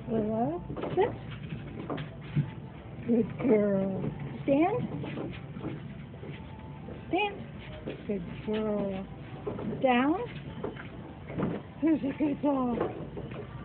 Willow, sit. Good girl. Stand. Stand. Good girl. Down. Who's a good dog?